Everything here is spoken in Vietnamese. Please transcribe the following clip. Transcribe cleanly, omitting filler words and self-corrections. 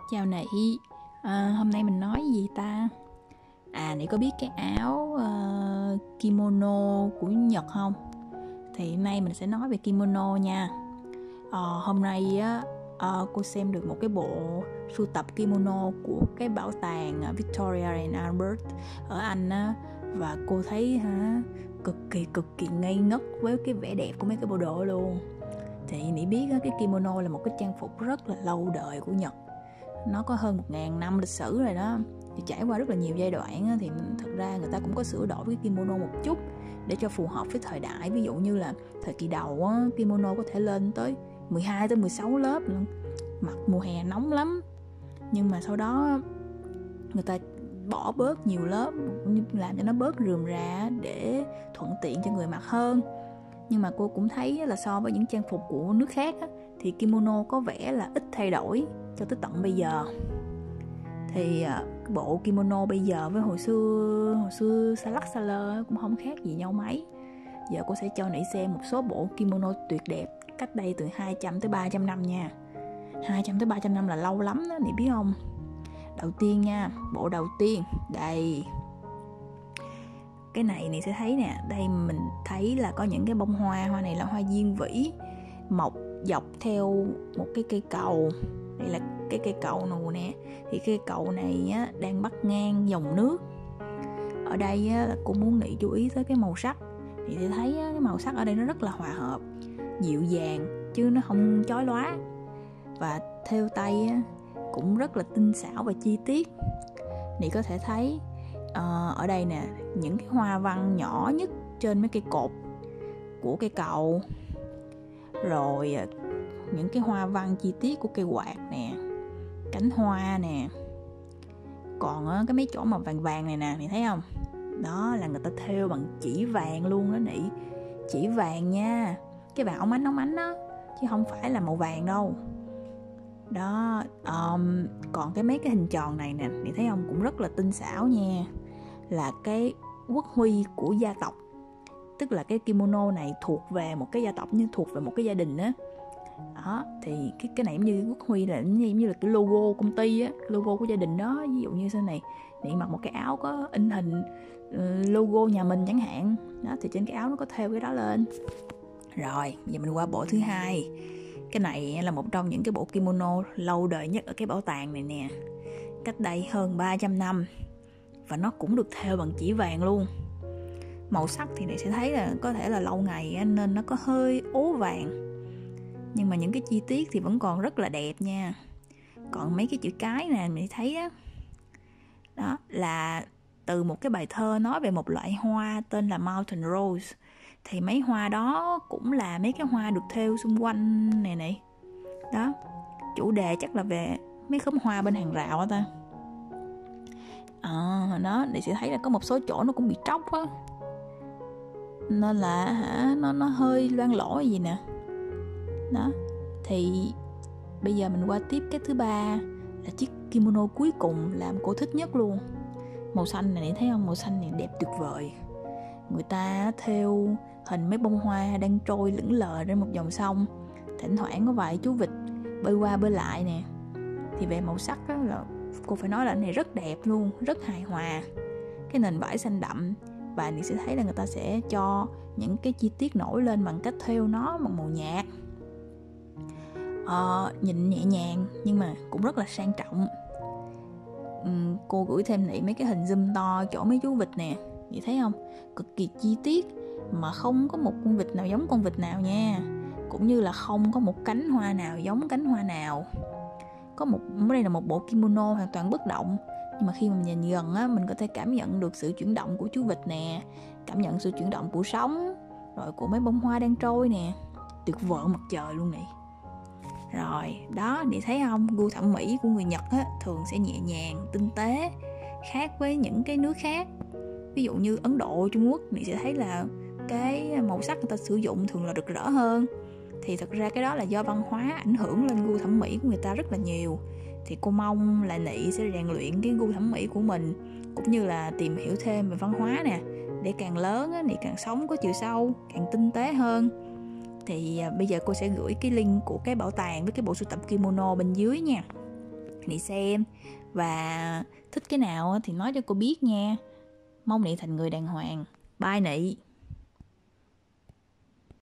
Chào Nị, hôm nay mình nói gì ta? Nị có biết cái áo kimono của Nhật không? Thì hôm nay mình sẽ nói về kimono nha. Hôm nay á, cô xem được một cái bộ sưu tập kimono của cái bảo tàng Victoria and Albert ở Anh á, và cô thấy cực kỳ ngây ngất với cái vẻ đẹp của mấy cái bộ đồ luôn. Thì Nị biết á, cái kimono là một cái trang phục rất là lâu đời của Nhật. Nó có hơn 1.000 năm lịch sử rồi đó. Thì trải qua rất là nhiều giai đoạn á, thì thật ra người ta cũng có sửa đổi cái kimono một chút để cho phù hợp với thời đại. Ví dụ như là thời kỳ đầu á, kimono có thể lên tới 12 tới 16 lớp luôn. Mặc mùa hè nóng lắm. Nhưng mà sau đó người ta bỏ bớt nhiều lớp, làm cho nó bớt rườm rà để thuận tiện cho người mặc hơn. Nhưng mà cô cũng thấy là so với những trang phục của nước khác á, thì kimono có vẻ là ít thay đổi cho tới tận bây giờ. Thì cái bộ kimono bây giờ với hồi xưa xa lắc xa lơ cũng không khác gì nhau mấy. Giờ cô sẽ cho Nị xem một số bộ kimono tuyệt đẹp cách đây từ 200 tới 300 năm nha. 200 tới 300 năm là lâu lắm đó, Nị biết không? Đầu tiên nha, bộ đầu tiên đây. Cái này Nị sẽ thấy nè, đây mình thấy là có những cái bông hoa này là hoa diên vĩ mọc dọc theo một cái cây cầu. Đây là cái cây cầu nào nè. Thì cây cầu này á, đang bắt ngang dòng nước. Ở đây á, là cô muốn Nị chú ý tới cái màu sắc. Thì sẽ thấy á, cái màu sắc ở đây nó rất là hòa hợp, dịu dàng chứ nó không chói lóa. Và thêu tay á, cũng rất là tinh xảo và chi tiết. Nị có thể thấy ở đây nè, những cái hoa văn nhỏ nhất trên mấy cây cột của cây cầu, rồi những cái hoa văn chi tiết của cây quạt nè, cánh hoa nè. Còn cái mấy chỗ mà vàng vàng này nè, Nị thấy không? Đó là người ta thêu bằng chỉ vàng luôn đó Nị. Chỉ vàng nha, cái vàng óng ánh đó, chứ không phải là màu vàng đâu. Đó, còn mấy cái hình tròn này nè, Nị thấy không? Cũng rất là tinh xảo nha. Là cái quốc huy của gia tộc. Tức là cái kimono này thuộc về một cái gia tộc, như thuộc về một cái gia đình á. Đó, thì cái này giống như quốc huy là giống như là cái logo công ty á, logo của gia đình đó. Ví dụ như sau này Nị mặc một cái áo có in hình logo nhà mình chẳng hạn. Đó, thì trên cái áo nó có thêu cái đó lên. Rồi, giờ mình qua bộ thứ hai. Cái này là một trong những cái bộ kimono lâu đời nhất ở cái bảo tàng này nè. Cách đây hơn 300 năm. Và nó cũng được thêu bằng chỉ vàng luôn. Màu sắc thì Nị sẽ thấy là có thể là lâu ngày nên nó có hơi ố vàng. Nhưng mà những cái chi tiết thì vẫn còn rất là đẹp nha. Còn mấy cái chữ cái nè Nị thấy á, đó là từ một cái bài thơ nói về một loại hoa tên là Mountain Rose. Thì mấy hoa đó cũng là mấy cái hoa được thêu xung quanh này. Đó, chủ đề chắc là về mấy khóm hoa bên hàng rào á ta. Đó, Nị sẽ thấy là có một số chỗ nó cũng bị tróc á, nên là nó hơi loang lỗ gì nè. Đó, thì bây giờ mình qua tiếp cái thứ ba, là chiếc kimono cuối cùng làm cô thích nhất luôn. Màu xanh này, thấy không? Màu xanh này đẹp tuyệt vời. Người ta thêu hình mấy bông hoa đang trôi lững lờ trên một dòng sông. Thỉnh thoảng có vài chú vịt bơi qua bơi lại nè. Thì về màu sắc á, là cô phải nói là này rất đẹp luôn, rất hài hòa. Cái nền vải xanh đậm. Và Nị sẽ thấy là người ta sẽ cho những cái chi tiết nổi lên bằng cách thêu nó bằng màu nhạt. Nhìn nhẹ nhàng nhưng mà cũng rất là sang trọng. Cô gửi thêm Nị mấy cái hình zoom to chỗ mấy chú vịt nè. Nị thấy không? Cực kỳ chi tiết mà không có một con vịt nào giống con vịt nào nha. Cũng như là không có một cánh hoa nào giống cánh hoa nào. Đây là một bộ kimono hoàn toàn bất động. Nhưng mà khi mà nhìn gần á, mình có thể cảm nhận được sự chuyển động của chú vịt nè, cảm nhận sự chuyển động của sóng, rồi của mấy bông hoa đang trôi nè. Tuyệt vời mặt trời luôn Nị. Rồi, đó, Nị thấy không? Gu thẩm mỹ của người Nhật á, thường sẽ nhẹ nhàng, tinh tế, khác với những cái nước khác. Ví dụ như Ấn Độ, Trung Quốc, Nị sẽ thấy là cái màu sắc người ta sử dụng thường là rực rỡ hơn. Thì thật ra cái đó là do văn hóa ảnh hưởng lên gu thẩm mỹ của người ta rất là nhiều. Thì cô mong là Nị sẽ rèn luyện cái gu thẩm mỹ của mình, cũng như là tìm hiểu thêm về văn hóa nè, để càng lớn á, Nị càng sống có chiều sâu, càng tinh tế hơn. Thì bây giờ cô sẽ gửi cái link của cái bảo tàng với cái bộ sưu tập kimono bên dưới nha. Nị xem và thích cái nào thì nói cho cô biết nha. Mong Nị thành người đàng hoàng. Bye Nị.